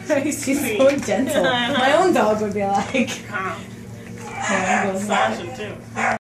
She's so gentle. My own dog would be like. Sasha too.